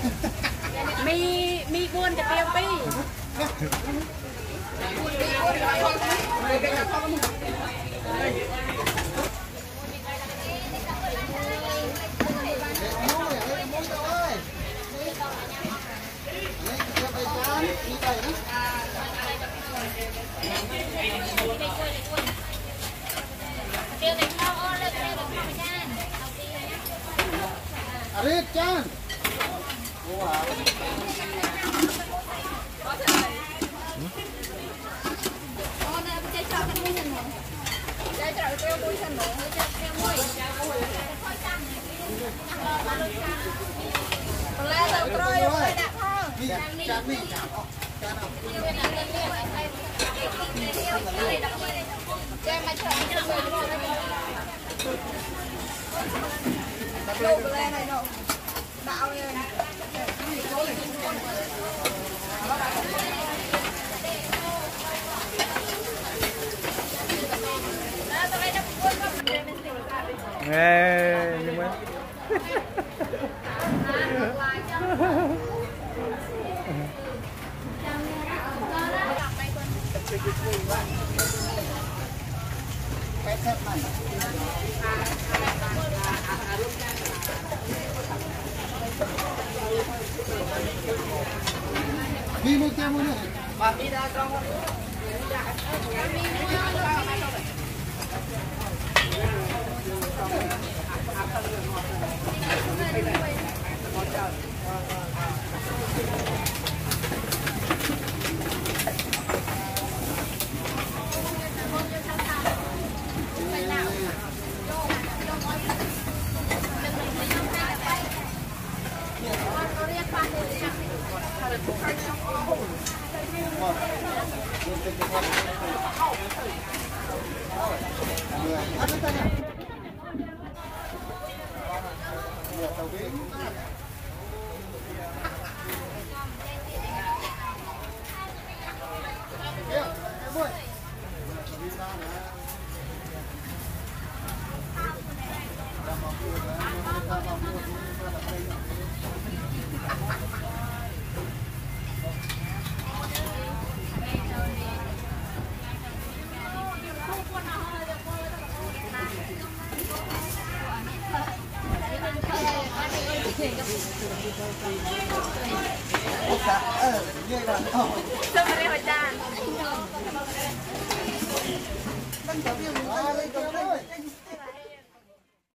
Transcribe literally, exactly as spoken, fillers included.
mi mi buôn cho tiêu pi Arit chan. Lục lên này đâu. Đạo lên. Nghe nhưng mà Cái thép này. Đi mua kem mua nữa. Bà đi ra trong. Ờ, như vậy là thôi. Sao mà đây hồi đàn? Đang có việc gì